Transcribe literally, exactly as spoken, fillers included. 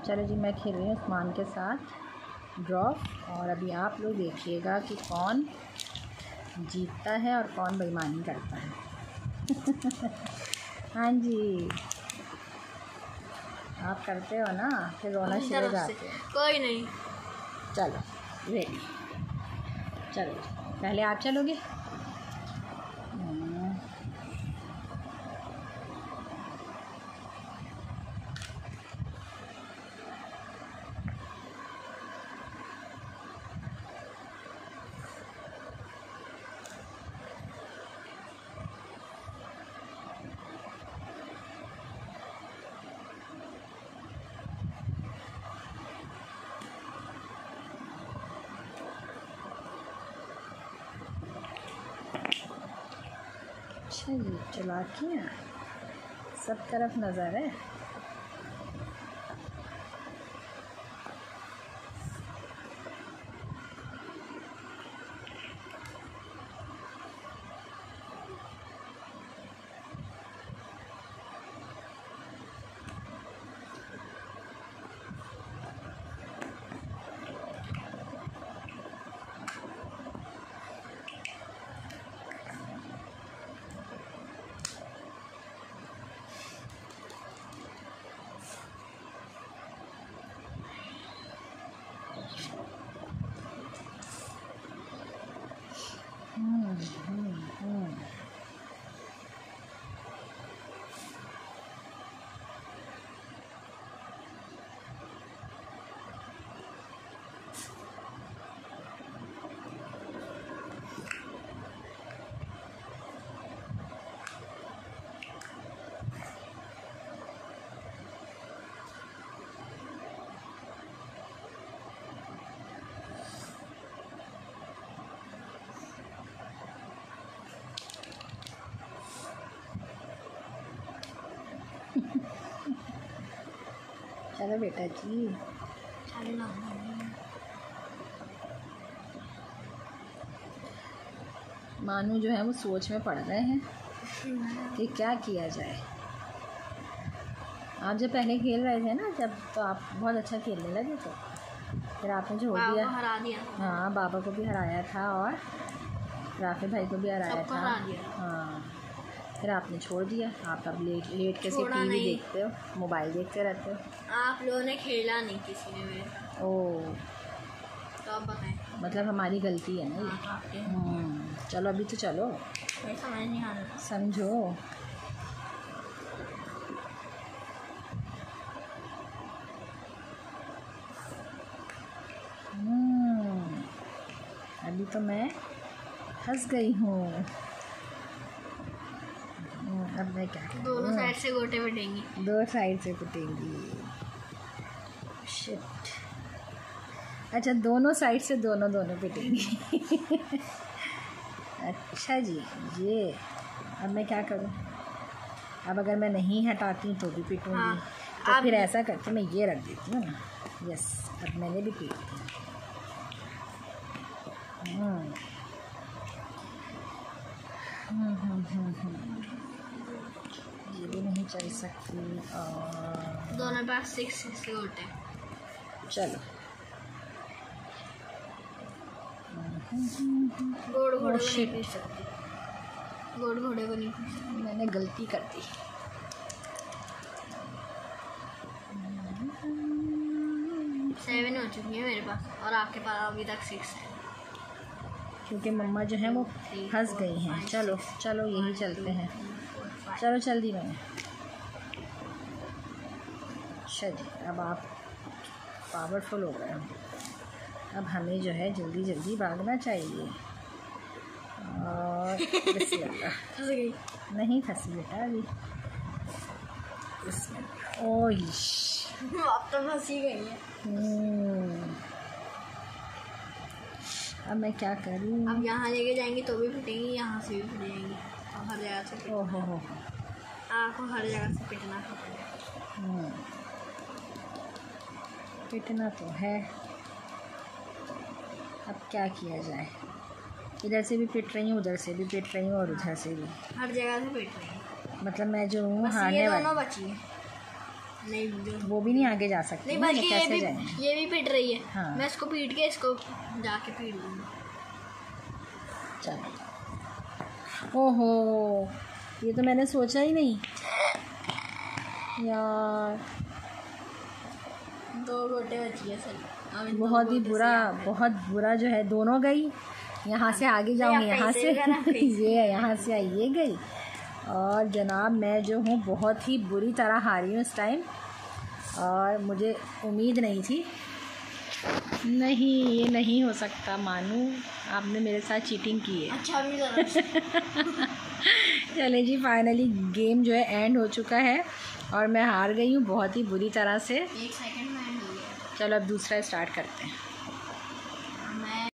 चलो जी, मैं खेल रही हूँ उस्मान के साथ ड्रॉप, और अभी आप लोग देखिएगा कि कौन जीतता है और कौन बेईमानी करता है। हाँ जी, आप करते हो ना, फिर रोना शुरू हो जाते हैं। कोई नहीं, चलो रेडी, चलो पहले आप चलोगे। अच्छा जी, चालाकियाँ सब तरफ नज़र है। हम्म हम्म हम्म चलो बेटा जी, मानू जो है वो सोच में पड़ रहे हैं कि क्या किया जाए। आप जब पहले खेल रहे थे ना, जब तो आप बहुत अच्छा खेलने लगे थे, फिर आपने छोड़ दिया। हरा दिया। हाँ, बाबा को भी हराया था और राफे भाई को भी हराया था। हाँ, फिर आपने छोड़ दिया। आप अब लेट लेट कैसे टीवी देखते हो, मोबाइल देखते रहते हो। आप लोगों ने खेला नहीं किसी ने मेरे। ओह, तो आप बताएं, मतलब हमारी गलती है ना ये। हम्म, चलो अभी तो चलो, समझ नहीं आ रहा, समझो। हम्म, अभी तो मैं फंस गई हूँ। अब मैं क्या करूँ? दोनों साइड से गोटे पिटेंगी। दो साइड से पिटेंगी। शिट। अच्छा, दोनों साइड से दोनों दोनों पिटेंगी। अच्छा जी, ये अब मैं क्या करूँ? अब अगर मैं नहीं हटाती तो भी पिटूँगी। हाँ, तो फिर ऐसा करके मैं ये रख देती हूँ ना। यस, अब मैंने भी पीट दी। हम्म हम्म हम्म हम्म हम्म ये भी नहीं चल सकती। और दोनों पास सिक्स सिक्स के गोटे। चलो, गोड़ घोड़े को नहीं पीट सकती, गोड़ घोड़े को नहीं पीट सकती। मैंने गलती कर दी। सेवन हो चुकी है मेरे पास, और आपके पास अभी तक सिक्स है, क्योंकि मम्मा जो है वो फंस गई हैं। चलो चलो, यही चलते हैं। चलो जल्दी में। अच्छा जी, अब आप पावरफुल हो गए हो। अब हमें जो है जल्दी जल्दी भागना चाहिए। और फंस गई? नहीं फंसी बेटा अभी। ओह, अब तो फंसी गई है। अब मैं क्या करूँ? अब यहाँ लेके जाएंगी तो भी पिटेंगी, यहाँ से भी पिट जाएंगी, और हर जगह से। ओह हो हो, आपको हर जगह से पिटना पड़ेगा। पिटना तो है, अब क्या किया जाए? इधर से भी पिट रही हूँ, उधर से भी पिट रही हूँ, और उधर से भी, हर जगह से पिट रही हूँ। मतलब मैं जो हूँ हारने वाली। दोनों बची नहीं वो भी नहीं आगे जा सकते नहीं, ना, बल्कि ये कैसे भी जाएंगे? ये भी पीट रही है। हाँ। मैं इसको पीट के इसको जाके पीट लूँगी। चलो। ओहो, ये तो मैंने सोचा ही नहीं यार। दो गोटे बची है सर। बहुत ही बुरा, बहुत बुरा जो है। दोनों गई, यहाँ से आगे जाऊँगी, यहाँ से ये यहाँ से आई, ये गई। और जनाब मैं जो हूँ बहुत ही बुरी तरह हारी हूँ इस टाइम, और मुझे उम्मीद नहीं थी। नहीं, ये नहीं हो सकता मानू, आपने मेरे साथ चीटिंग की है। अच्छा भी ज़रा चले जी, फाइनली गेम जो है एंड हो चुका है और मैं हार गई हूँ बहुत ही बुरी तरह से। एक सेकंड में एंड हो गया। चलो अब दूसरा स्टार्ट करते हैं।